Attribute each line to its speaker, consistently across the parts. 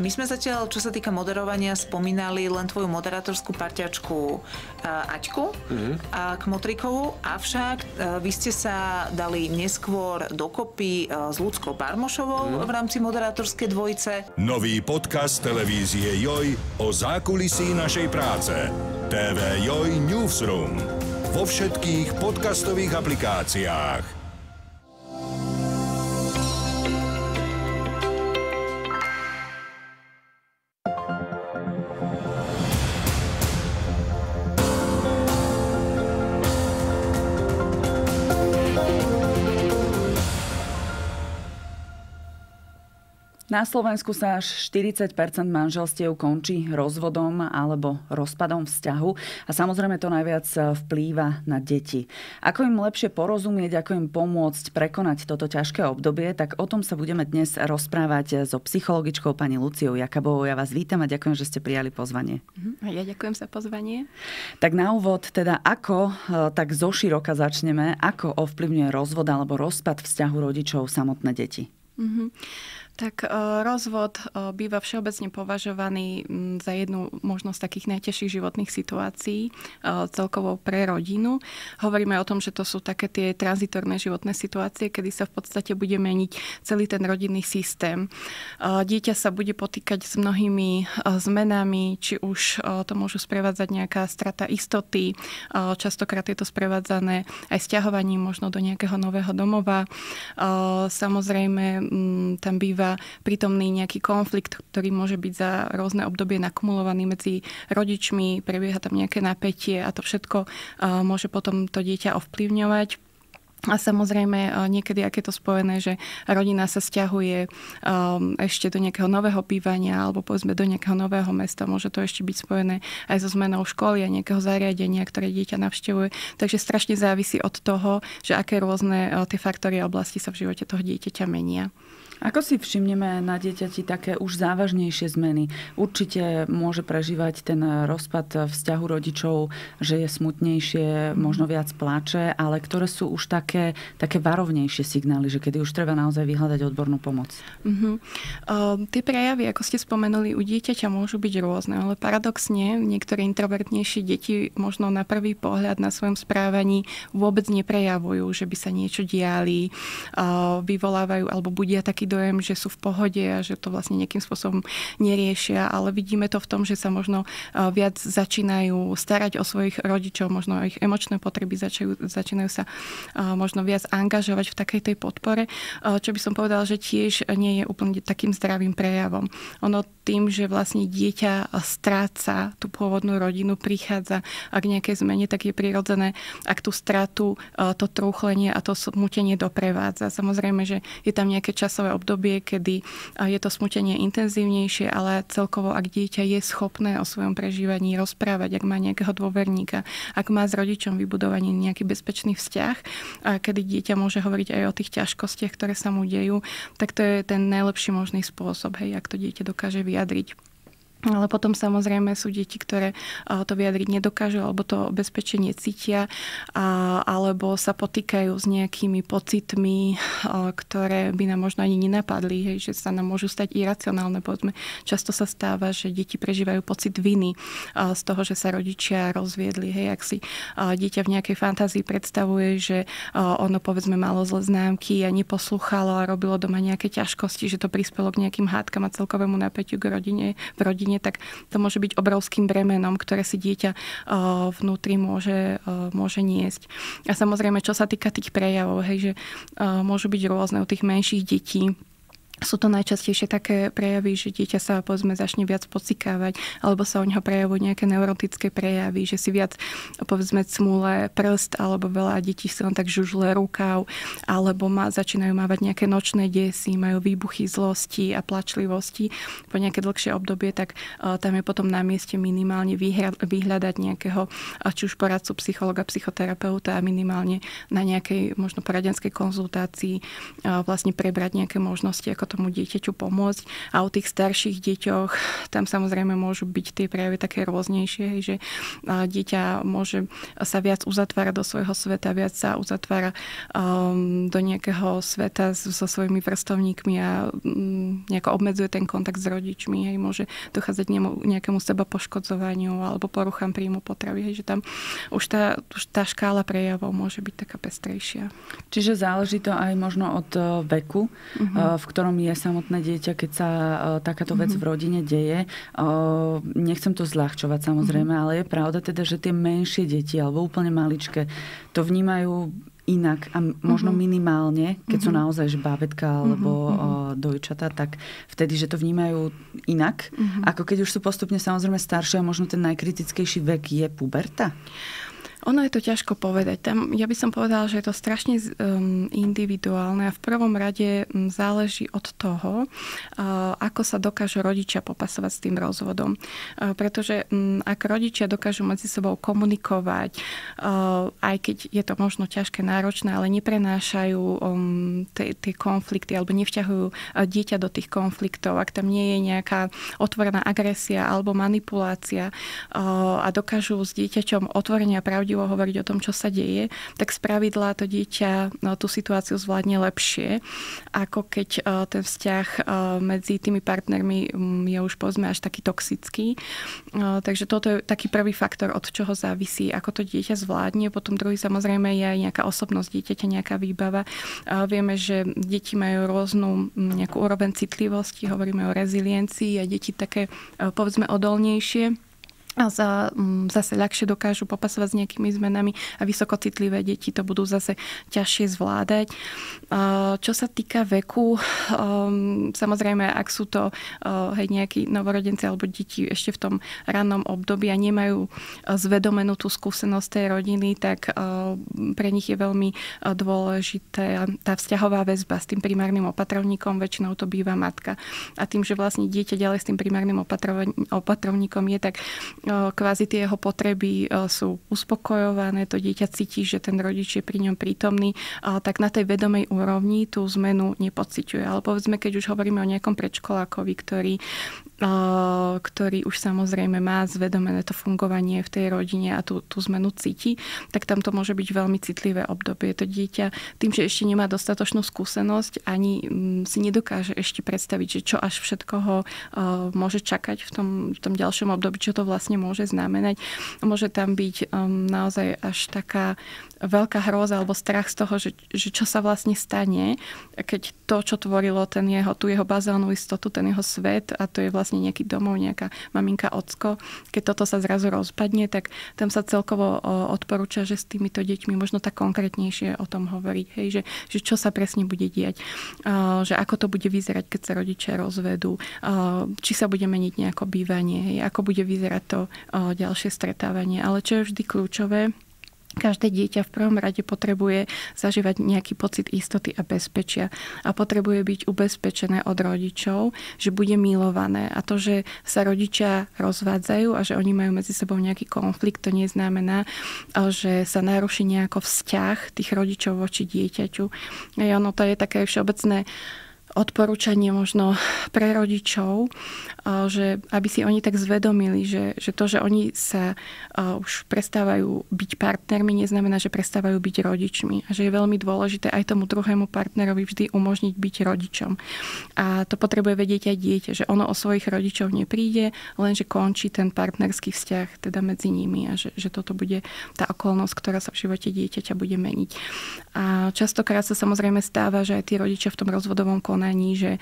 Speaker 1: My sme zatiaľ, čo sa týka moderovania, spomínali len tvoju moderátorskú parťačku Aťku Kmotrikovú, avšak vy ste sa dali neskôr dokopy s Ľudskou Barmošovou v rámci moderátorskej dvojice.
Speaker 2: Nový podcast televízie Joj o zákulisí našej práce. TV Joj Newsroom. Vo všetkých podcastových aplikáciách.
Speaker 3: Na Slovensku sa až 40% manželstiev končí rozvodom alebo rozpadom vzťahu a samozrejme to najviac vplýva na deti. Ako im lepšie porozumieť, ako im pomôcť prekonať toto ťažké obdobie, tak o tom sa budeme dnes rozprávať so psychologičkou pani Luciou Jakabovou. Ja vás vítam a ďakujem, že ste prijali pozvanie.
Speaker 4: Ja ďakujem za pozvanie.
Speaker 3: Tak na úvod teda tak zoširoka začneme, ako ovplyvňuje rozvod alebo rozpad vzťahu rodičov samotné deti?
Speaker 4: Tak rozvod býva všeobecne považovaný za jednu možnosť takých najťažších životných situácií celkovo pre rodinu. Hovoríme o tom, že to sú také tie tranzitorné životné situácie, kedy sa v podstate bude meniť celý ten rodinný systém. Dieťa sa bude potýkať s mnohými zmenami, či už to môžu sprevádzať nejaká strata istoty, častokrát je to sprevádzané aj sťahovaním možno do nejakého nového domova. Samozrejme, tam býva prítomný nejaký konflikt, ktorý môže byť za rôzne obdobie nakumulovaný medzi rodičmi, prebieha tam nejaké napätie a to všetko môže potom to dieťa ovplyvňovať. A samozrejme niekedy, ak je to spojené, že rodina sa sťahuje ešte do nejakého nového bývania alebo povedzme do nejakého nového mesta, môže to ešte byť spojené aj so zmenou školy a nejakého zariadenia, ktoré dieťa navštevuje. Takže strašne závisí od toho, že aké rôzne tie faktory a oblasti sa v živote toho dieťaťa menia.
Speaker 3: Ako si všimneme na dieťati také už závažnejšie zmeny? Určite môže prežívať ten rozpad vzťahu rodičov, že je smutnejšie, možno viac plače, ale ktoré sú už také varovnejšie signály, že kedy už treba naozaj vyhľadať odbornú pomoc?
Speaker 4: Tie prejavy, ako ste spomenuli, u dieťaťa môžu byť rôzne, ale paradoxne niektoré introvertnejšie deti možno na prvý pohľad na svojom správaní vôbec neprejavujú, že by sa niečo diali, vyvolávajú alebo budia taký dojem, že sú v pohode a že to vlastne nejakým spôsobom neriešia, ale vidíme to v tom, že sa možno viac začínajú starať o svojich rodičov, možno o ich emočné potreby, začínajú sa možno viac angažovať v takej tej podpore, čo by som povedala, že tiež nie je úplne takým zdravým prejavom. Ono tým, že vlastne dieťa stráca tú pôvodnú rodinu, prichádza k nejakej zmene, tak je prirodzené, ak tú stratu, to trúchlenie a to smútenie doprevádza. Samozrejme, že je tam nejaké časové obdobie, kedy je to smútenie intenzívnejšie, ale celkovo, ak dieťa je schopné o svojom prežívaní rozprávať, ak má nejakého dôverníka, ak má s rodičom vybudovaný nejaký bezpečný vzťah, kedy dieťa môže hovoriť aj o tých ťažkostiach, ktoré sa mu dejú, tak to je ten najlepší možný spôsob, ak to dieťa dokáže vyjadriť. Ale potom samozrejme sú deti, ktoré to vyjadriť nedokážu alebo to bezpečie necítia alebo sa potýkajú s nejakými pocitmi, ktoré by nám možno ani nenapadli, že sa nám môžu stať iracionálne. Povedzme, často sa stáva, že deti prežívajú pocit viny z toho, že sa rodičia rozviedli. Ak si dieťa v nejakej fantázii predstavuje, že ono povedzme malo zlé známky a neposlúchalo a robilo doma nejaké ťažkosti, že to prispelo k nejakým hádkam a celkovému napätiu v rodine, tak to môže byť obrovským bremenom, ktoré si dieťa vnútri môže niesť. A samozrejme, čo sa týka tých prejavov, že môžu byť rôzne u tých menších detí. Sú to najčastejšie také prejavy, že dieťa sa povedzme začne viac pocikávať, alebo sa u neho prejavujú nejaké neurotické prejavy, že si viac povedzme cmúle prst, alebo veľa detí si len tak žužle rukav, alebo začínajú mávať nejaké nočné desy, majú výbuchy zlosti a plačlivosti po nejaké dlhšie obdobie, tak tam je potom na mieste minimálne vyhľadať nejakého či už poradcu psychologa, psychoterapeuta a minimálne na nejakej možno poradenskej konzultácii vlastne prebrať nejaké možnosti, ako tomu dieťaťu pomôcť. A u tých starších deťoch tam samozrejme môžu byť tie prejavy také rôznejšie, že dieťa môže sa viac uzatvárať do svojho sveta, viac sa uzatvára do nejakého sveta so svojimi vrstovníkmi a nejako obmedzuje ten kontakt s rodičmi. Hej, môže dochádzať nejakému seba poškodzovaniu alebo poruchám príjmu potravy. Hej, že tam už tá škála prejavov môže byť taká pestrejšia.
Speaker 3: Čiže záleží to aj možno od veku, v ktorom je samotné dieťa, keď sa takáto vec v rodine deje. Nechcem to zľahčovať samozrejme, ale je pravda teda, že tie menšie deti alebo úplne maličké to vnímajú inak a možno minimálne, keď sú naozaj že bábätka alebo dojčatá, tak vtedy, že to vnímajú inak. Ako keď už sú postupne samozrejme staršie a možno ten najkritickejší vek je puberta?
Speaker 4: Ono je to ťažko povedať. Tam, ja by som povedala, že je to strašne individuálne a v prvom rade záleží od toho, ako sa dokážu rodičia popasovať s tým rozvodom. Pretože ak rodičia dokážu medzi sebou komunikovať, aj keď je to možno ťažké, náročné, ale neprenášajú tie konflikty alebo nevťahujú dieťa do tých konfliktov, ak tam nie je nejaká otvorená agresia alebo manipulácia a dokážu s dieťaťom otvorene a pravdivo hovoriť o tom, čo sa deje, tak spravidla to dieťa tú situáciu zvládne lepšie, ako keď ten vzťah medzi tými partnermi je už povedzme až taký toxický. Takže toto je taký prvý faktor, od čoho závisí, ako to dieťa zvládne. Potom druhý samozrejme je aj nejaká osobnosť dieťaťa, nejaká výbava. Vieme, že deti majú rôznu nejakú úroveň citlivosti, hovoríme o reziliencii a deti také povedzme odolnejšie a zase ľahšie dokážu popasovať s nejakými zmenami a vysokocitlivé deti to budú zase ťažšie zvládať. Čo sa týka veku, samozrejme, ak sú to nejakí novorodenci alebo deti ešte v tom rannom období a nemajú zvedomenú tú skúsenosť tej rodiny, tak pre nich je veľmi dôležité tá vzťahová väzba s tým primárnym opatrovníkom, väčšinou to býva matka. A tým, že vlastne dieťa ďalej s tým primárnym opatrovníkom je, tak kvázi tie jeho potreby sú uspokojované, to dieťa cíti, že ten rodič je pri ňom prítomný, tak na tej vedomej úrovni tú zmenu nepociťuje. Ale povedzme, keď už hovoríme o nejakom predškolákovi, ktorý už samozrejme má zvedomené to fungovanie v tej rodine a tú zmenu cíti, tak tam to môže byť veľmi citlivé obdobie. To dieťa tým, že ešte nemá dostatočnú skúsenosť, ani si nedokáže ešte predstaviť, že čo až všetko ho môže čakať v tom ďalšom období, čo to vlastne môže znamenať. Môže tam byť naozaj až taká veľká hrôza alebo strach z toho, že čo sa vlastne stane, keď to, čo tvorilo tú jeho bazálnu istotu, ten jeho svet, a to je vlastne nejaký domov, nejaká maminka, ocko, keď toto sa zrazu rozpadne, tak tam sa celkovo odporúča, že s týmito deťmi možno tak konkrétnejšie o tom hovoriť. Hej, že čo sa presne bude diať, že ako to bude vyzerať, keď sa rodičia rozvedú, či sa bude meniť nejako bývanie, hej, ako bude vyzerať to ďalšie stretávanie. Ale čo je vždy kľúčové, každé dieťa v prvom rade potrebuje zažívať nejaký pocit istoty a bezpečia a potrebuje byť ubezpečené od rodičov, že bude milované. A to, že sa rodičia rozvádzajú a že oni majú medzi sebou nejaký konflikt, to neznamená, že sa naruší nejako vzťah tých rodičov voči dieťaťu. Ono to je také všeobecné odporúčanie možno pre rodičov, že aby si oni tak zvedomili, že to, že oni sa už prestávajú byť partnermi, neznamená, že prestávajú byť rodičmi. A že je veľmi dôležité aj tomu druhému partnerovi vždy umožniť byť rodičom. A to potrebuje vedieť aj dieťa, že ono o svojich rodičov nepríde, lenže končí ten partnerský vzťah teda medzi nimi a že toto bude tá okolnosť, ktorá sa v živote dieťaťa bude meniť. A častokrát sa samozrejme stáva, že aj tí rodičia v tom rozvodovom konaní, že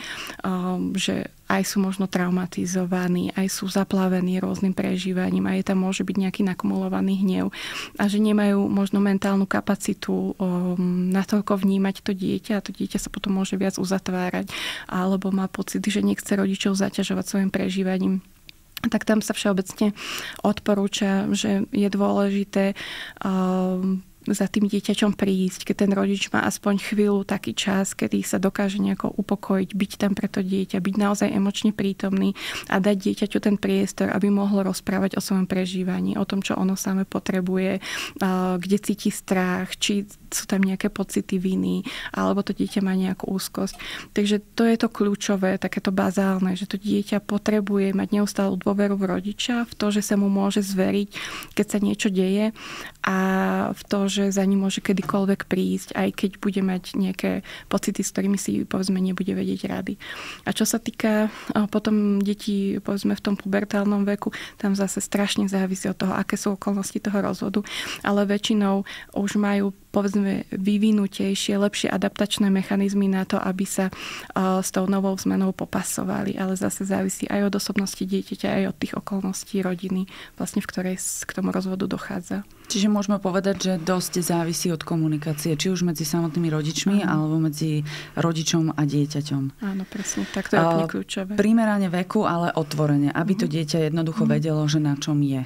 Speaker 4: aj sú možno traumatizovaní, aj sú zaplavení rôznym prežívaním, aj tam môže byť nejaký nakumulovaný hnev a že nemajú možno mentálnu kapacitu natoľko vnímať to dieťa a to dieťa sa potom môže viac uzatvárať alebo má pocit, že nechce rodičov zaťažovať svojim prežívaním. Tak tam sa všeobecne odporúča, že je dôležité za tým dieťaťom prísť, keď ten rodič má aspoň chvíľu taký čas, kedy sa dokáže nejako upokojiť, byť tam pre to dieťa, byť naozaj emočne prítomný a dať dieťaťu ten priestor, aby mohlo rozprávať o svojom prežívaní, o tom, čo ono samé potrebuje, kde cíti strach, či sú tam nejaké pocity viny, alebo to dieťa má nejakú úzkosť. Takže to je to kľúčové, takéto bazálne, že to dieťa potrebuje mať neustálu dôveru v rodiča, v to, že sa mu môže zveriť, keď sa niečo deje, a v to, že za ním môže kedykoľvek prísť, aj keď bude mať nejaké pocity, s ktorými si povedzme nebude vedieť rady. A čo sa týka potom detí povedzme v tom pubertálnom veku, tam zase strašne závisí od toho, aké sú okolnosti toho rozvodu, ale väčšinou už majú povedzme vyvinutejšie, lepšie adaptačné mechanizmy na to, aby sa s tou novou zmenou popasovali. Ale zase závisí aj od osobnosti dieťaťa, aj od tých okolností rodiny, vlastne v ktorej k tomu rozvodu dochádza.
Speaker 3: Čiže môžeme povedať, že dosť závisí od komunikácie, či už medzi samotnými rodičmi, alebo medzi rodičom a dieťaťom.
Speaker 4: Áno, presne. Tak to je úplne kľúčové.
Speaker 3: Primerane veku, ale otvorene, aby to dieťa jednoducho vedelo, že na čom je.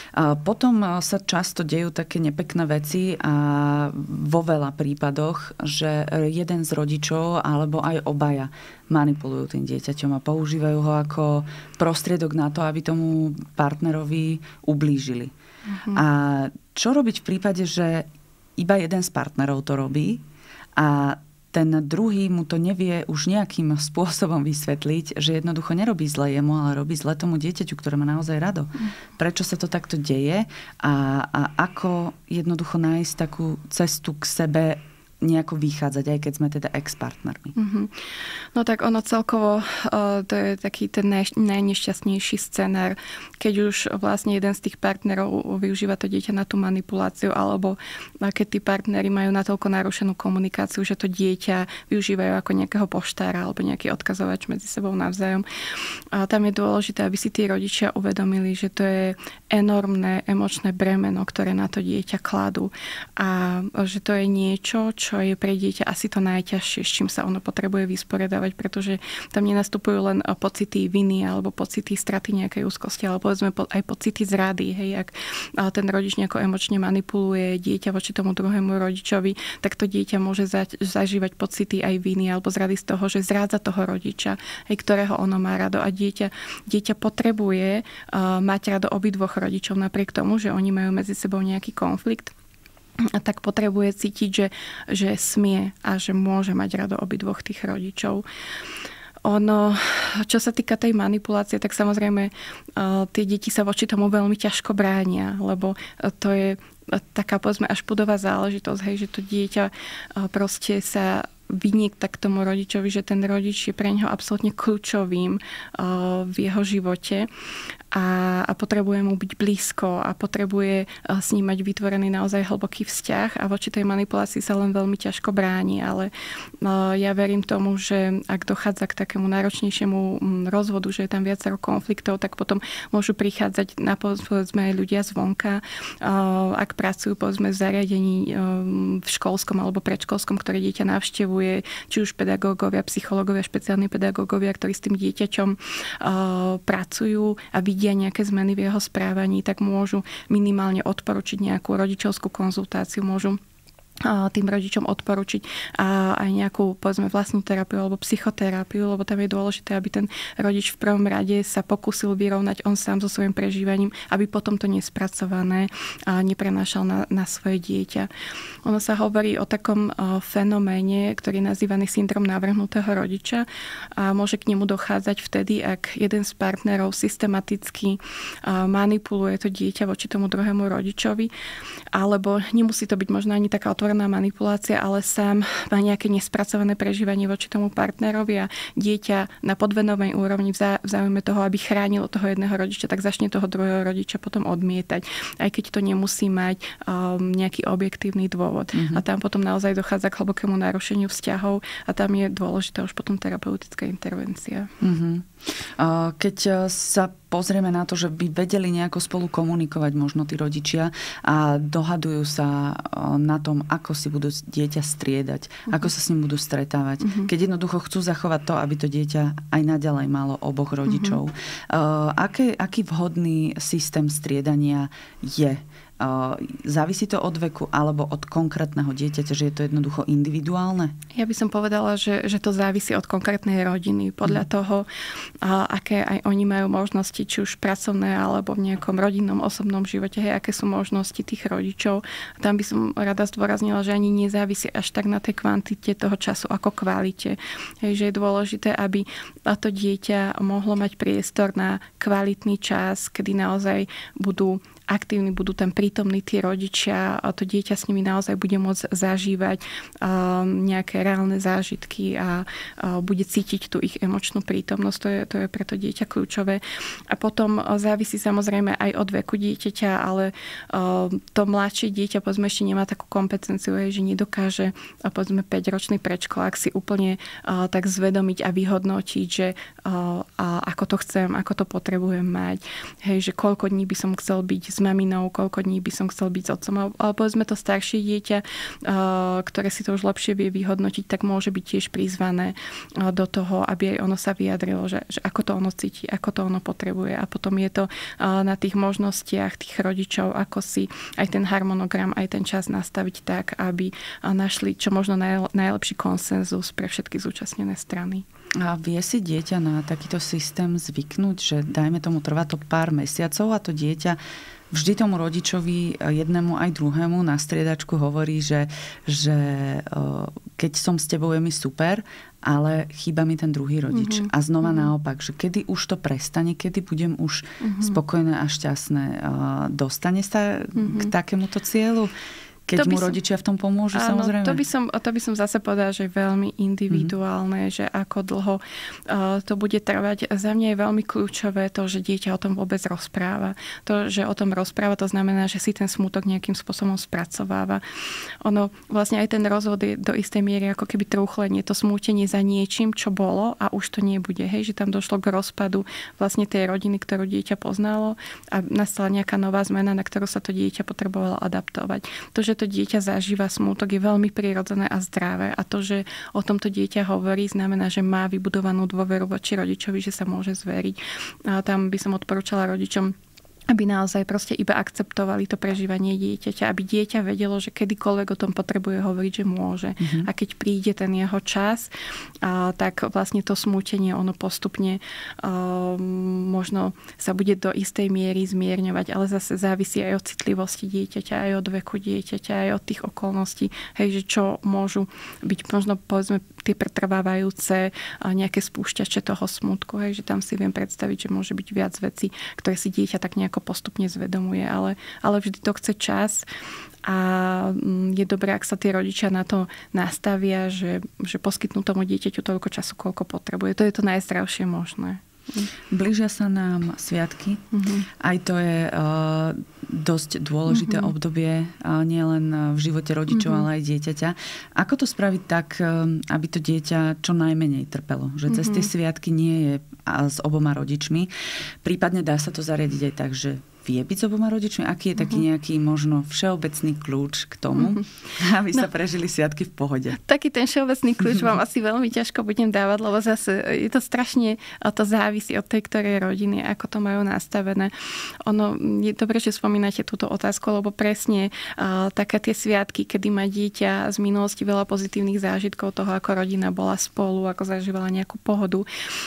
Speaker 3: Potom sa často dejú také nepekné veci a vo veľa prípadoch, že jeden z rodičov alebo aj obaja manipulujú tým dieťaťom a používajú ho ako prostriedok na to, aby tomu partnerovi ublížili. A čo robiť v prípade, že iba jeden z partnerov to robí a ten druhý mu to nevie už nejakým spôsobom vysvetliť, že jednoducho nerobí zle jemu, ale robí zle tomu dieťaťu, ktoré má naozaj rado. Prečo sa to takto deje a ako jednoducho nájsť takú cestu k sebe nejako vychádzať, aj keď sme teda ex-partnermi.
Speaker 4: No tak ono celkovo, to je taký ten najnešťastnejší scenár, keď už vlastne jeden z tých partnerov využíva to dieťa na tú manipuláciu, alebo keď tí partneri majú natoľko narušenú komunikáciu, že to dieťa využívajú ako nejakého poštára alebo nejaký odkazovač medzi sebou navzájom. A tam je dôležité, aby si tí rodičia uvedomili, že to je enormné emočné bremeno, ktoré na to dieťa kladú. A že to je niečo, čo je pre dieťa asi to najťažšie, s čím sa ono potrebuje vysporiadavať, pretože tam nenastupujú len pocity viny alebo pocity straty nejakej úzkosti, ale povedzme aj pocity zrady. Hej, ak ten rodič nejako emočne manipuluje dieťa voči tomu druhému rodičovi, tak to dieťa môže zažívať pocity aj viny alebo zrady z toho, že zrádza toho rodiča, hej, ktorého ono má rado. A dieťa potrebuje mať rado obidvoch rodičov napriek tomu, že oni majú medzi sebou nejaký konflikt. A tak potrebuje cítiť, že smie a že môže mať rado obidvoch tých rodičov. Ono, čo sa týka tej manipulácie, tak samozrejme tie deti sa voči tomu veľmi ťažko bránia, lebo to je taká, povedzme, až pudová záležitosť, hej, že to dieťa proste sa vyniekta k tomu rodičovi, že ten rodič je pre neho absolútne kľúčovým v jeho živote a potrebuje mu byť blízko a potrebuje s ním mať vytvorený naozaj hlboký vzťah a voči tej manipulácii sa len veľmi ťažko bráni, ale ja verím tomu, že ak dochádza k takému náročnejšiemu rozvodu, že je tam viacero konfliktov, tak potom môžu prichádzať na povedzme aj ľudia zvonka, ak pracujú povedzme v zariadení v školskom alebo predškolskom, ktoré dieťa navštevuje, či už pedagógovia, psychológovia, špeciálni pedagógovia, ktorí s tým dieťaťom pracujú a vidia nejaké zmeny v jeho správaní, tak môžu minimálne odporučiť nejakú rodičovskú konzultáciu, môžu tým rodičom odporučiť aj nejakú, povedzme, vlastnú terapiu alebo psychoterapiu, lebo tam je dôležité, aby ten rodič v prvom rade sa pokúsil vyrovnať on sám so svojím prežívaním, aby potom to nespracované neprenášal na svoje dieťa. Ono sa hovorí o takom fenoméne, ktorý je nazývaný syndrom navrhnutého rodiča a môže k nemu dochádzať vtedy, ak jeden z partnerov systematicky manipuluje to dieťa voči tomu druhému rodičovi, alebo nemusí to byť možno ani taká manipulácia, ale sám má nejaké nespracované prežívanie voči tomu partnerovi a dieťa na podvedomej úrovni v záujme toho, aby chránilo toho jedného rodiča, tak začne toho druhého rodiča potom odmietať, aj keď to nemusí mať nejaký objektívny dôvod. A tam potom naozaj dochádza k hlbokému narušeniu vzťahov a tam je dôležitá už potom terapeutická intervencia.
Speaker 3: Keď sa pozrieme na to, že by vedeli nejako spolu komunikovať možno tí rodičia a dohadujú sa na tom, ako si budú dieťa striedať, ako sa s ním budú stretávať. Keď jednoducho chcú zachovať to, aby to dieťa aj naďalej malo oboch rodičov. Aký vhodný systém striedania je? Závisí to od veku alebo od konkrétneho dieťaťa, že je to jednoducho individuálne?
Speaker 4: Ja by som povedala, že to závisí od konkrétnej rodiny. Podľa toho, aké aj oni majú možnosti, či už pracovné alebo v nejakom rodinnom, osobnom živote, aké sú možnosti tých rodičov. Tam by som rada zdôraznila, že ani nezávisí až tak na tej kvantite toho času ako kvalite. Že je dôležité, aby to dieťa mohlo mať priestor na kvalitný čas, kedy naozaj budú aktívni, budú tam prítomní tí rodičia a to dieťa s nimi naozaj bude môcť zažívať nejaké reálne zážitky a bude cítiť tú ich emočnú prítomnosť. To je pre to dieťa kľúčové. A potom závisí samozrejme aj od veku dieťaťa, ale to mladšie dieťa povedzme ešte nemá takú kompetenciu, že nedokáže povedzme 5-ročný predškolák si úplne tak zvedomiť a vyhodnotiť, že ako to chcem, ako to potrebujem mať. Že koľko dní by som chcel byť s maminou, koľko dní by som chcel byť s otcom. Ale povedzme to staršie dieťa, ktoré si to už lepšie vie vyhodnotiť, tak môže byť tiež prizvané do toho, aby aj ono sa vyjadrilo, že ako to ono cíti, ako to ono potrebuje. A potom je to na tých možnostiach tých rodičov, ako si aj ten harmonogram, aj ten čas nastaviť tak, aby našli čo možno najlepší konsenzus pre všetky zúčastnené strany.
Speaker 3: A vie si dieťa na takýto systém zvyknúť, že dajme tomu trvá to pár mesiacov a to dieťa vždy tomu rodičovi jednému aj druhému na striedačku hovorí, že keď som s tebou je mi super, ale chýba mi ten druhý rodič. A znova naopak, že kedy už to prestane, kedy budem už spokojné a šťastné. Dostane sa k takémuto cieľu? Keď mu rodičia v tom pomôžu, áno, samozrejme. To by som zase povedala, že je veľmi individuálne, že ako dlho to bude trvať. Za mňa je veľmi kľúčové to, že dieťa o tom vôbec rozpráva. To, že o tom rozpráva, to znamená, že si ten smútok nejakým spôsobom spracováva. Ono, vlastne aj ten rozvod je do istej miery ako keby trúchlenie, to smútenie za niečím, čo bolo a už to nebude. Hej, že tam došlo k rozpadu vlastne tej rodiny, ktorú dieťa poznalo a nastala nejaká nová zmena, na ktorú sa to dieťa potrebovalo adaptovať. To, že to dieťa zažíva smútok, je veľmi prirodzené a zdravé. A to, že o tomto dieťa hovorí, znamená, že má vybudovanú dôveru voči rodičovi, že sa môže zveriť. A tam by som odporúčala rodičom, aby naozaj proste iba akceptovali to prežívanie dieťaťa, aby dieťa vedelo, že kedykoľvek o tom potrebuje hovoriť, že môže. A keď príde ten jeho čas, tak vlastne to smútenie ono postupne možno sa bude do istej miery zmierňovať, ale zase závisí aj od citlivosti dieťaťa, aj od veku dieťaťa, aj od tých okolností, hej, že čo môžu byť možno povedzme tie pretrvávajúce nejaké spúšťače toho smútku, hej, že tam si viem predstaviť, že môže byť viac vecí, ktoré si dieťa tak nejako postupne zvedomuje, ale vždy to chce čas a je dobré, ak sa tie rodičia na to nastavia, že poskytnú tomu dieťaťu toľko času, koľko potrebuje. To je to najzdravšie možné. Blížia sa nám sviatky. Aj to je dosť dôležité obdobie nielen v živote rodičov, ale aj dieťaťa. Ako to spraviť tak, aby to dieťa čo najmenej trpelo? Že cez tie sviatky nie je s oboma rodičmi. Prípadne dá sa to zariadiť aj tak, že vie byť s oboma rodičmi? Aký je taký nejaký možno všeobecný kľúč k tomu, aby sa prežili sviatky v pohode?
Speaker 4: Taký ten všeobecný kľúč vám asi veľmi ťažko budem dávať, lebo zase je to strašne, to závisí od tej ktorej rodiny, ako to majú nastavené. Ono je dobre, že spomínate túto otázku, lebo presne také tie sviatky, kedy má dieťa z minulosti veľa pozitívnych zážitkov toho, ako rodina bola spolu, ako zažívala nejakú pohodu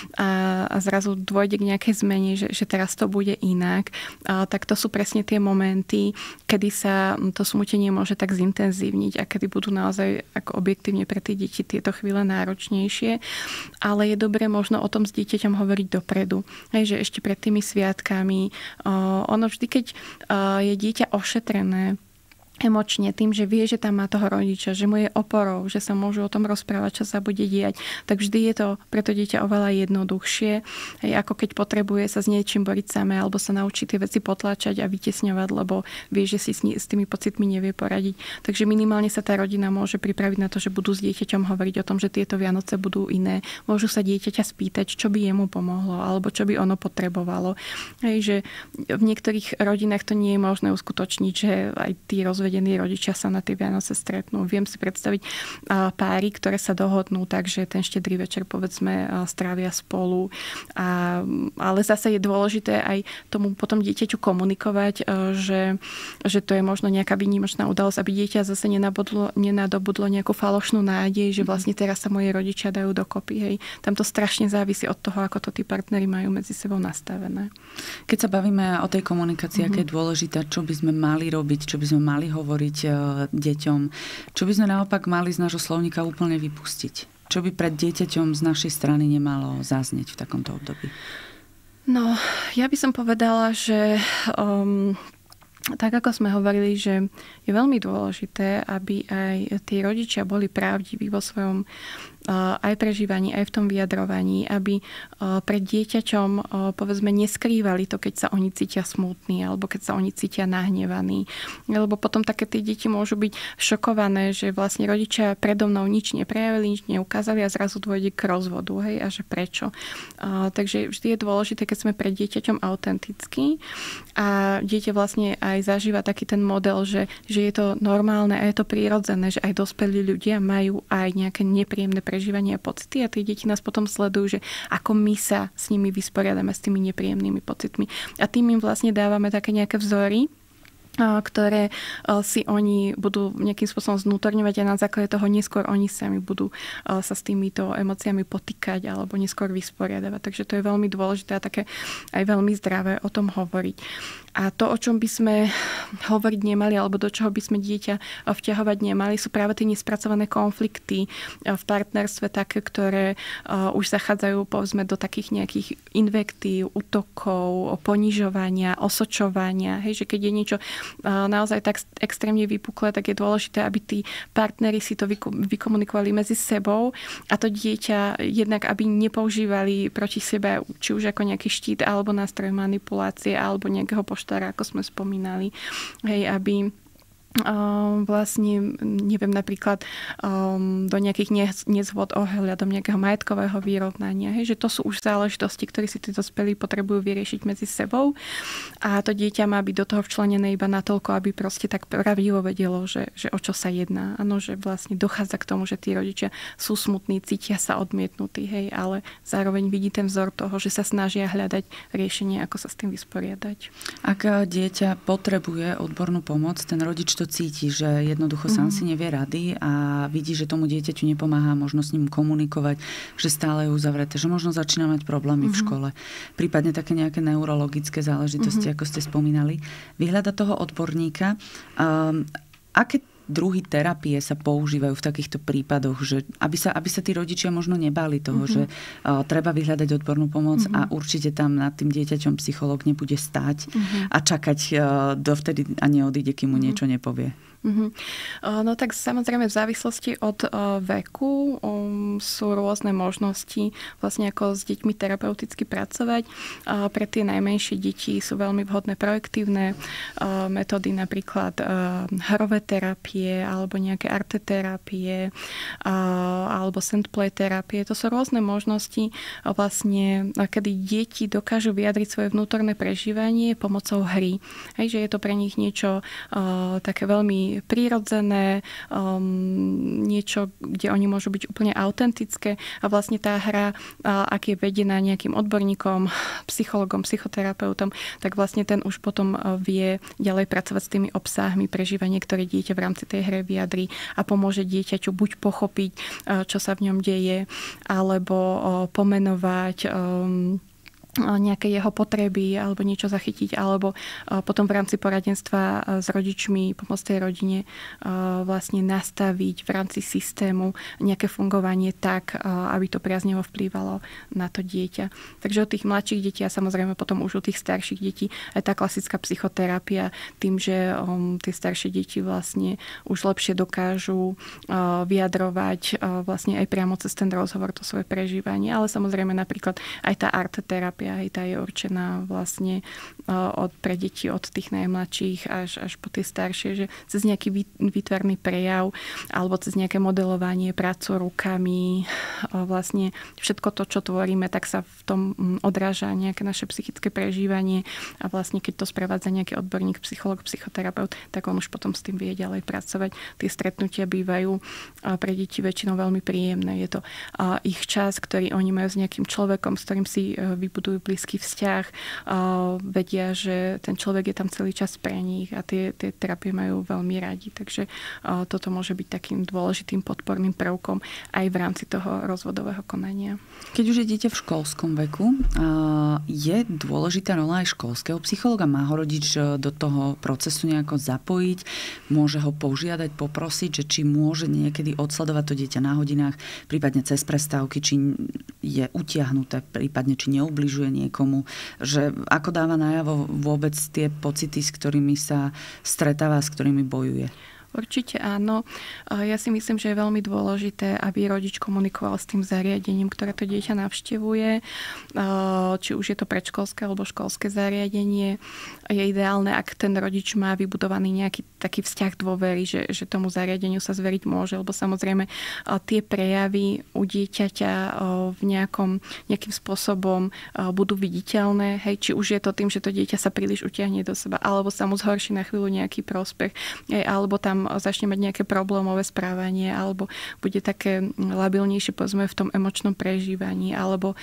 Speaker 4: a zrazu dôjde k nejakej zmene, že teraz to bude inak. Tak to sú presne tie momenty, kedy sa to smútenie môže tak zintenzívniť a kedy budú naozaj ako objektívne pre tie deti tieto chvíle náročnejšie. Ale je dobré možno o tom s dieťaťom hovoriť dopredu. Hej, že ešte pred tými sviatkami. Ono vždy, keď je dieťa ošetrené emočne tým, že vie, že tam má toho rodiča, že mu je oporou, že sa môžu o tom rozprávať, čo sa bude diať, tak vždy je to pre to dieťa oveľa jednoduchšie, ako keď potrebuje sa s niečím boriť samé alebo sa naučí tie veci potláčať a vytesňovať, lebo vie, že si s tými pocitmi nevie poradiť. Takže minimálne sa tá rodina môže pripraviť na to, že budú s dieťaťom hovoriť o tom, že tieto Vianoce budú iné. Môžu sa dieťaťa spýtať, čo by jemu pomohlo alebo čo by ono potrebovalo. Hej, že v niektorých rodinách to nie je možné uskutočniť, že aj tí rozvedení rozvedení rodičia sa na tie Vianoce stretnú. Viem si predstaviť páry, ktoré sa dohodnú, takže ten štedrý večer povedzme strávia spolu. Ale zase je dôležité aj tomu potom dieťaťu komunikovať, že to je možno nejaká výnimočná udalosť, aby dieťa zase nenadobudlo nejakú falošnú nádej, že vlastne teraz sa moji rodičia dajú dokopy. Hej. Tam to strašne závisí od toho, ako to tí partneri majú medzi sebou nastavené.
Speaker 3: Keď sa bavíme o tej komunikácii, aké je dôležitá, čo by sme mali robiť, čo by sme mali hovoriť deťom, čo by sme naopak mali z nášho slovníka úplne vypustiť? Čo by pred dieťaťom z našej strany nemalo zaznieť v takomto období?
Speaker 4: No, ja by som povedala, že tak ako sme hovorili, že je veľmi dôležité, aby aj tí rodičia boli pravdiví vo svojom aj prežívaní, aj v tom vyjadrovaní, aby pred dieťaťom povedzme neskrývali to, keď sa oni cítia smutní alebo keď sa oni cítia nahnevaní. Lebo potom také tie deti môžu byť šokované, že vlastne rodičia predo mnou nič neprejavili, nič neukázali a zrazu dôjde k rozvodu. Hej, a že prečo. Takže vždy je dôležité, keď sme pred dieťaťom autentickí a dieťa vlastne aj zažíva taký ten model, že je to normálne a je to prirodzené, že aj dospelí ľudia majú aj nejaké nepríjemné prežívania a pocity a tie deti nás potom sledujú, že ako my sa s nimi vysporiadame, s tými nepríjemnými pocitmi. A tým im vlastne dávame také nejaké vzory, ktoré si oni budú nejakým spôsobom znútorňovať a na základe toho neskôr oni sami budú sa s týmito emóciami potýkať alebo neskôr vysporiadavať. Takže to je veľmi dôležité a také aj veľmi zdravé o tom hovoriť. A to, o čom by sme hovoriť nemali alebo do čoho by sme dieťa vťahovať nemali, sú práve tie nespracované konflikty v partnerstve také, ktoré už zachádzajú povedzme do takých nejakých invektív, útokov, ponižovania, osočovania. Hej, že keď je niečo naozaj tak extrémne vypuklé, tak je dôležité, aby tí partneri si to vykomunikovali medzi sebou a to dieťa jednak, aby nepoužívali proti sebe či už ako nejaký štít alebo nástroj manipulácie alebo nejakého poštára, ako sme spomínali. Hej, aby vlastne, neviem, napríklad do nejakých nezhôd ohľadom nejakého majetkového vyrovnania. Hej, že to sú už záležitosti, ktoré si tí dospelí potrebujú vyriešiť medzi sebou a to dieťa má byť do toho včlenené iba natoľko, aby proste tak pravdivo vedelo, že o čo sa jedná. Áno, že vlastne dochádza k tomu, že tí rodičia sú smutní, cítia sa odmietnutí, hej, ale zároveň vidí ten vzor toho, že sa snažia hľadať riešenie, ako sa s tým vysporiadať.
Speaker 3: Ak dieťa potrebuje odbornú pomoc, ten rodič to cíti, že jednoducho sám si nevie rady a vidí, že tomu dieťaťu nepomáha, možno s ním komunikovať, že stále je uzavreté, že možno začína mať problémy v škole. Prípadne také nejaké neurologické záležitosti, ako ste spomínali. Vyhľada toho odborníka. Aké druhy terapie sa používajú v takýchto prípadoch, že aby sa tí rodičia možno nebáli toho, že treba vyhľadať odbornú pomoc a určite tam nad tým dieťaťom psychológ nebude stáť a čakať dovtedy a neodíde, kým mu niečo nepovie.
Speaker 4: No tak samozrejme v závislosti od veku sú rôzne možnosti vlastne ako s deťmi terapeuticky pracovať. Pre tie najmenšie deti sú veľmi vhodné projektívne metódy, napríklad hrové terapie alebo nejaké arteterapie alebo sandplay terapie. To sú rôzne možnosti vlastne, kedy deti dokážu vyjadriť svoje vnútorné prežívanie pomocou hry. Hej, že je to pre nich niečo také veľmi prirodzené, niečo, kde oni môžu byť úplne autentické a vlastne tá hra, ak je vedená nejakým odborníkom, psychologom, psychoterapeutom, tak vlastne ten už potom vie ďalej pracovať s tými obsahmi prežívania, ktoré dieťa v rámci tej hry vyjadrí a pomôže dieťaťu buď pochopiť, čo sa v ňom deje, alebo pomenovať nejaké jeho potreby alebo niečo zachytiť, alebo potom v rámci poradenstva s rodičmi, pomôcť tej rodine vlastne nastaviť v rámci systému nejaké fungovanie tak, aby to priaznivo vplývalo na to dieťa. Takže od tých mladších detí a samozrejme potom už u tých starších detí aj tá klasická psychoterapia tým, že tie staršie deti vlastne už lepšie dokážu vyjadrovať vlastne aj priamo cez ten rozhovor to svoje prežívanie, ale samozrejme napríklad aj tá arteterapia psychoterapia, tá je určená vlastne pre deti od tých najmladších až po tie staršie, že cez nejaký výtvarný prejav alebo cez nejaké modelovanie, prácu rukami, vlastne všetko to, čo tvoríme, tak sa v tom odráža nejaké naše psychické prežívanie a vlastne keď to sprevádza nejaký odborník, psychológ, psychoterapeut, tak on už potom s tým vie ďalej pracovať. Tie stretnutia bývajú pre deti väčšinou veľmi príjemné. Je to ich čas, ktorý oni majú s nejakým človekom, s ktorým si vybudujú blízky vzťah, vedia, že ten človek je tam celý čas pre nich a tie terapie majú veľmi radi. Takže toto môže byť takým dôležitým podporným prvkom aj v rámci toho rozvodového konania.
Speaker 3: Keď už je dieťa v školskom veku, je dôležitá rola aj školského psychológa? Má ho rodič do toho procesu nejako zapojiť? Môže ho požiadať, poprosiť, že či môže niekedy odsledovať to dieťa na hodinách, prípadne cez prestávky, či je utiahnuté, prípadne či neubližuje niekomu, že ako dáva najavo vôbec tie pocity, s ktorými sa stretáva, s ktorými bojuje?
Speaker 4: Určite áno. Ja si myslím, že je veľmi dôležité, aby rodič komunikoval s tým zariadením, ktoré to dieťa navštevuje. Či už je to predškolské alebo školské zariadenie. Je ideálne, ak ten rodič má vybudovaný nejaký taký vzťah dôvery, že tomu zariadeniu sa zveriť môže, lebo samozrejme tie prejavy u dieťaťa nejakým spôsobom budú viditeľné. Hej, či už je to tým, že to dieťa sa príliš utiahne do seba, alebo sa mu zhorší na chvíľu nejaký prospech, alebo tam začne mať nejaké problémové správanie, alebo bude také labilnejšie, povedzme, v tom emočnom prežívaní, alebo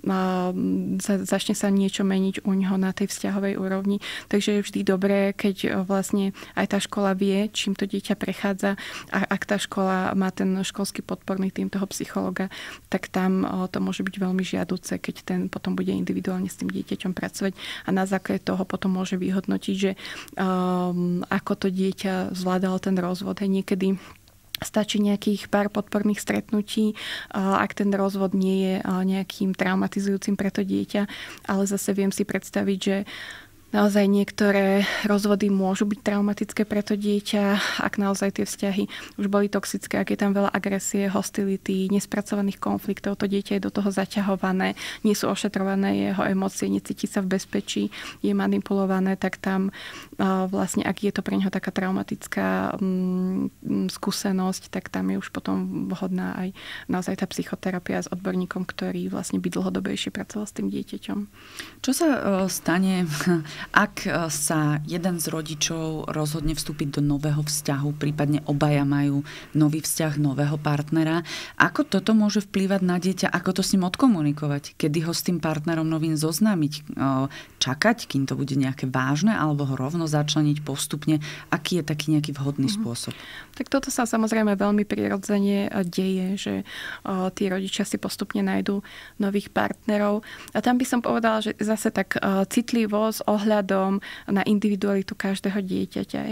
Speaker 4: začne sa niečo meniť u neho na tej vzťahovej úrovni. Takže je vždy dobré, keď vlastne aj tá škola vie, čím to dieťa prechádza, a ak tá škola má ten školský podporný tým toho psychologa, tak tam to môže byť veľmi žiaduce, keď ten potom bude individuálne s tým dieťaťom pracovať a na základe toho potom môže vyhodnotiť, že ako to dieťa zvládalo ten rozvod. Hej, niekedy stačí nejakých pár podporných stretnutí, ak ten rozvod nie je nejakým traumatizujúcim pre to dieťa, ale zase viem si predstaviť, že naozaj niektoré rozvody môžu byť traumatické pre to dieťa, ak naozaj tie vzťahy už boli toxické, ak je tam veľa agresie, hostility, nespracovaných konfliktov, to dieťa je do toho zaťahované, nie sú ošetrované jeho emócie, necíti sa v bezpečí, je manipulované, tak tam vlastne, ak je to pre neho taká traumatická skúsenosť, tak tam je už potom vhodná aj naozaj tá psychoterapia s odborníkom, ktorý vlastne by dlhodobejšie pracoval s tým dieťaťom.
Speaker 3: Čo sa stane, ak sa jeden z rodičov rozhodne vstúpiť do nového vzťahu, prípadne obaja majú nový vzťah, nového partnera, ako toto môže vplývať na dieťa, ako to s ním odkomunikovať, kedy ho s tým partnerom novým zoznámiť, čakať, kým to bude nejaké vážne, alebo ho rovno začleniť postupne, aký je taký nejaký vhodný spôsob?
Speaker 4: Tak toto sa samozrejme veľmi prirodzene deje, že tí rodičia si postupne nájdú nových partnerov. A tam by som povedala, že zase tak citlivo s ohľadom na individualitu každého dieťaťa.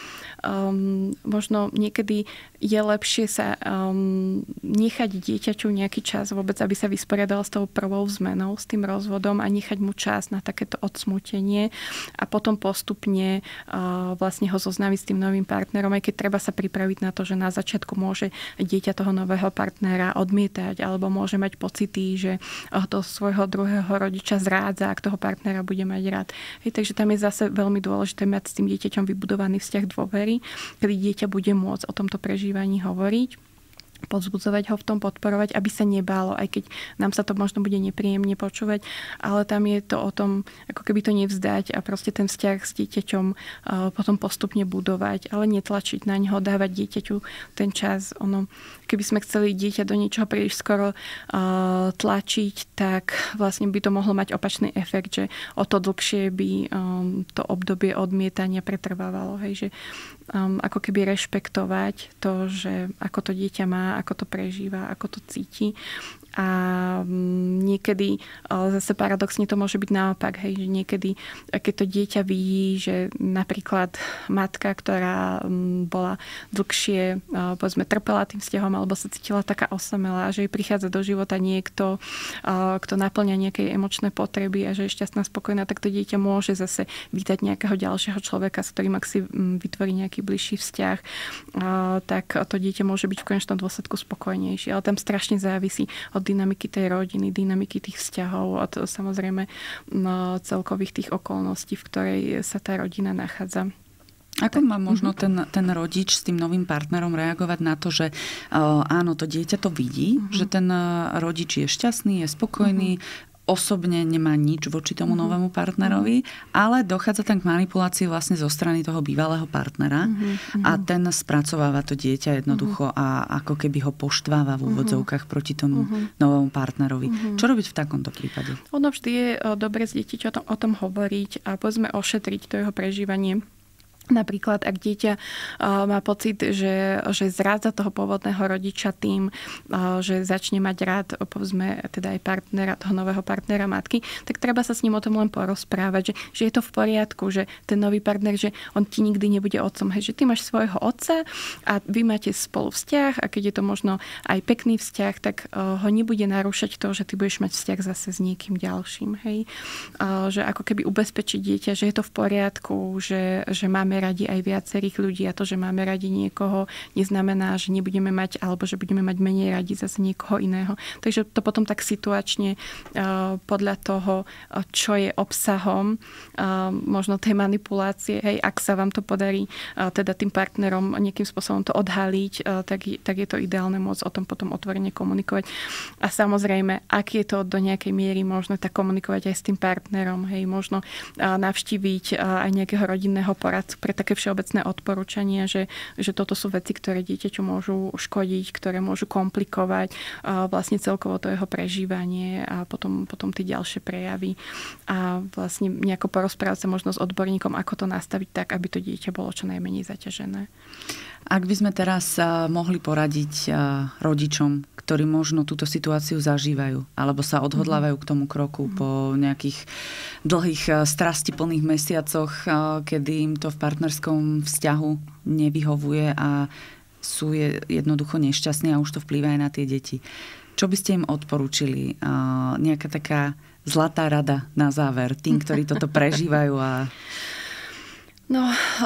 Speaker 4: Možno niekedy je lepšie sa nechať dieťaťu nejaký čas vôbec, aby sa vysporiadal s tou prvou zmenou, s tým rozvodom a nechať mu čas na takéto odsmútenie a potom postupne vlastne ho zoznámiť s tým novým partnerom, aj keď treba sa pripraviť na to, že na začiatku môže dieťa toho nového partnera odmietať alebo môže mať pocity, že toho svojho druhého rodiča zrádza, ak toho partnera bude mať rád. Takže tam je zase veľmi dôležité mať s tým dieťaťom vybudovaný vzťah dôvery, kedy dieťa bude môcť o tomto prežívaní hovoriť, povzbudzovať ho v tom, podporovať, aby sa nebálo, aj keď nám sa to možno bude nepríjemne počúvať, ale tam je to o tom, ako keby to nevzdať a proste ten vzťah s dieťaťom potom postupne budovať, ale netlačiť na ňo, dávať dieťaťu ten čas. Keby sme chceli dieťa do niečoho príliš skoro tlačiť, tak vlastne by to mohlo mať opačný efekt, že o to dlhšie by to obdobie odmietania pretrvávalo. Hej, že ako keby rešpektovať to, že ako to dieťa má, ako to prežíva, ako to cíti. A niekedy zase paradoxne to môže byť naopak, hej, že niekedy, keď to dieťa vidí, že napríklad matka, ktorá bola dlhšie, povedzme, trpela tým vzťahom alebo sa cítila taká osamelá, že jej prichádza do života niekto, kto naplňa nejaké emočné potreby a že je šťastná, spokojná, tak to dieťa môže zase vítať nejakého ďalšieho človeka, s ktorým ak si vytvorí nejaký bližší vzťah, tak to dieťa môže byť v konečnom dôsledku spokojnejšie. Ale tam strašne závisí od od dynamiky tej rodiny, dynamiky tých vzťahov, od samozrejme celkových tých okolností, v ktorej sa tá rodina nachádza.
Speaker 3: Ako má možno ten rodič s tým novým partnerom reagovať na to, že áno, to dieťa to vidí, že ten rodič je šťastný, je spokojný, osobne nemá nič voči tomu novému partnerovi, ale dochádza tam k manipulácii vlastne zo strany toho bývalého partnera a ten spracováva to dieťa jednoducho a ako keby ho poštváva v úvodzovkách proti tomu novému partnerovi. Čo robiť v takomto prípade?
Speaker 4: Ono vždy je dobre s dieťaťom o tom hovoriť a povedzme ošetriť to jeho prežívanie. Napríklad, ak dieťa má pocit, že zrádza toho pôvodného rodiča tým, že začne mať rád, povedzme, teda aj partnera, toho nového partnera matky, tak treba sa s ním o tom len porozprávať, že je to v poriadku, že ten nový partner, že on ti nikdy nebude otcom, hej, že ty máš svojho otca a vy máte spolu vzťah a keď je to možno aj pekný vzťah, tak ho nebude narúšať to, že ty budeš mať vzťah zase s niekým ďalším, hej. Že ako keby ubezpečiť dieťa, že je to v poriadku, že máme radi aj viacerých ľudí a to, že máme radi niekoho, neznamená, že nebudeme mať alebo že budeme mať menej radi zase niekoho iného. Takže to potom tak situačne podľa toho, čo je obsahom možno tej manipulácie, hej, ak sa vám to podarí teda tým partnerom nejakým spôsobom to odhaliť, tak je to ideálne môcť o tom potom otvorene komunikovať. A samozrejme, ak je to do nejakej miery možné, tak komunikovať aj s tým partnerom, hej, možno navštíviť aj nejakého rodinného poradcu pre také všeobecné odporúčania, že toto sú veci, ktoré dieťaťu môžu škodiť, ktoré môžu komplikovať vlastne celkovo to jeho prežívanie a potom tie ďalšie prejavy a vlastne nejako porozprávať sa možno s odborníkom, ako to nastaviť tak, aby to dieťa bolo čo najmenej zaťažené.
Speaker 3: Ak by sme teraz mohli poradiť rodičom, ktorí možno túto situáciu zažívajú, alebo sa odhodlávajú k tomu kroku po nejakých dlhých strastiplných mesiacoch, kedy im to v partnerskom vzťahu nevyhovuje a sú jednoducho nešťastní a už to vplýva aj na tie deti. Čo by ste im odporúčili? Nejaká taká zlatá rada na záver tým, ktorí toto prežívajú a...
Speaker 4: No,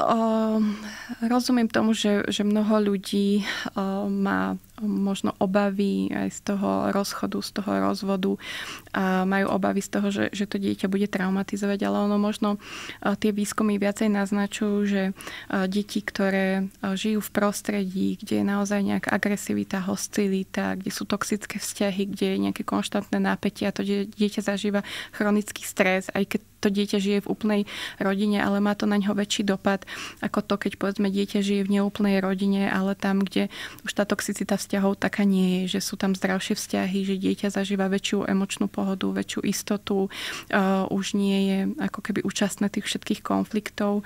Speaker 4: rozumiem tomu, že mnoho ľudí má možno obavy aj z toho rozchodu, z toho rozvodu a majú obavy z toho, že to dieťa bude traumatizovať, ale ono možno tie výskumy viacej naznačujú, že deti, ktoré žijú v prostredí, kde je naozaj nejaká agresivita, hostilita, kde sú toxické vzťahy, kde je nejaké konštantné napätie a to dieťa zažíva chronický stres, aj keď to dieťa žije v úplnej rodine, ale má to na ňo väčší dopad ako to, keď povedzme dieťa žije v neúplnej rodine, ale tam, kde už tá toxicita vzťahov taká nie je, že sú tam zdravšie vzťahy, že dieťa zažíva väčšiu emočnú pohodu, väčšiu istotu, už nie je ako keby účastné tých všetkých konfliktov.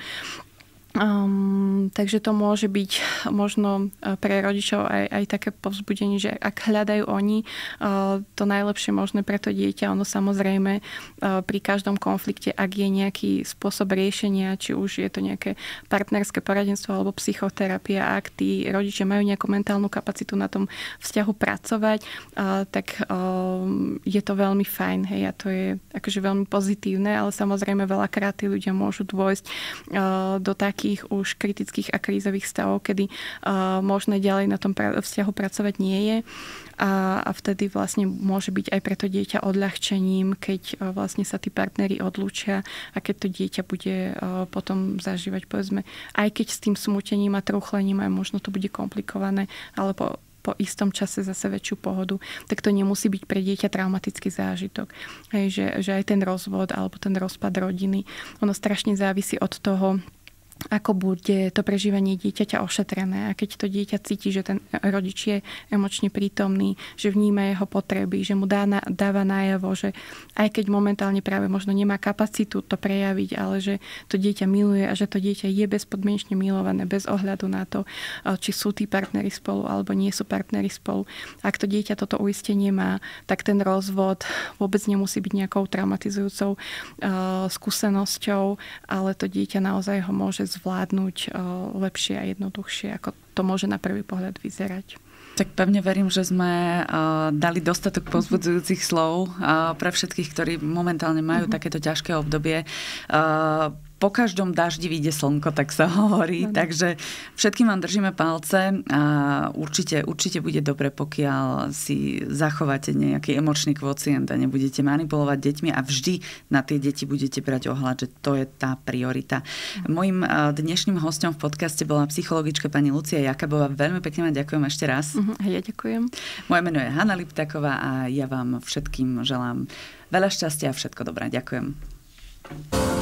Speaker 4: Takže to môže byť možno pre rodičov aj také povzbudenie, že ak hľadajú oni to najlepšie možné pre to dieťa, ono samozrejme pri každom konflikte, ak je nejaký spôsob riešenia, či už je to nejaké partnerské poradenstvo alebo psychoterapia, ak tí rodičia majú nejakú mentálnu kapacitu na tom vzťahu pracovať, tak je to veľmi fajn, hej, a to je akože veľmi pozitívne, ale samozrejme veľakrát tí ľudia môžu dôjsť do takých už kritických a krízových stavov, kedy možné ďalej na tom vzťahu pracovať nie je a vtedy vlastne môže byť aj pre to dieťa odľahčením, keď vlastne sa tí partneri odlúčia a keď to dieťa bude potom zažívať, povedzme, aj keď s tým smútením a trúchlením aj možno to bude komplikované, alebo po istom čase zase väčšiu pohodu, tak to nemusí byť pre dieťa traumatický zážitok. Hej, že aj ten rozvod alebo ten rozpad rodiny, ono strašne závisí od toho, ako bude to prežívanie dieťaťa ošetrené. A keď to dieťa cíti, že ten rodič je emočne prítomný, že vníma jeho potreby, že mu dáva najavo, že aj keď momentálne práve možno nemá kapacitu to prejaviť, ale že to dieťa miluje a že to dieťa je bezpodmienečne milované bez ohľadu na to, či sú tí partneri spolu alebo nie sú partneri spolu. Ak to dieťa toto uistenie má, tak ten rozvod vôbec nemusí byť nejakou traumatizujúcou skúsenosťou, ale to dieťa naozaj ho môže zvládnuť lepšie a jednoduchšie, ako to môže na prvý pohľad vyzerať.
Speaker 3: Tak pevne verím, že sme dali dostatok povzbudzujúcich slov pre všetkých, ktorí momentálne majú takéto ťažké obdobie. po každom daždi vyjde slnko, tak sa hovorí. Takže všetkým vám držíme palce a určite bude dobre, pokiaľ si zachováte nejaký emočný kvocient a nebudete manipulovať deťmi a vždy na tie deti budete brať ohľad, že to je tá priorita. Mojím dnešným hosťom v podcaste bola psychologička pani Lucia Jakabová. Veľmi pekne vám ďakujem ešte raz.
Speaker 4: Ja ďakujem.
Speaker 3: Moje meno je Hanna Liptáková a ja vám všetkým želám veľa šťastia a všetko dobré. Ďakujem.